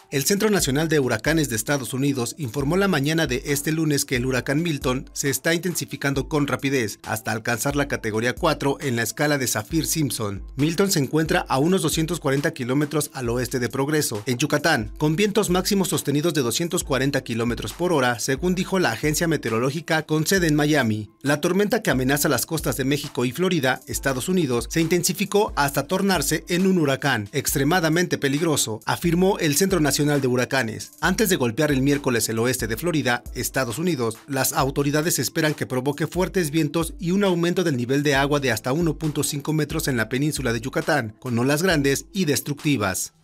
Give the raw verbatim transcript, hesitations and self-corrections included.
El Centro Nacional de Huracanes de Estados Unidos informó la mañana de este lunes que el huracán Milton se está intensificando con rapidez hasta alcanzar la categoría cuatro en la escala de Saffir-Simpson. Milton se encuentra a unos doscientos cuarenta kilómetros al oeste de Progreso, en Yucatán, con vientos máximos sostenidos de doscientos cuarenta kilómetros por hora, según dijo la agencia meteorológica con sede en Miami. La tormenta que amenaza las costas de México y Florida, Estados Unidos, se intensificó hasta tornarse en un huracán extremadamente peligroso, afirmó el Centro Nacional de Huracanes. Antes de golpear el miércoles el oeste de Florida, Estados Unidos, las autoridades esperan que provoque fuertes vientos y un aumento del nivel de agua de hasta uno punto cinco metros en la península de Yucatán, con olas grandes y destructivas.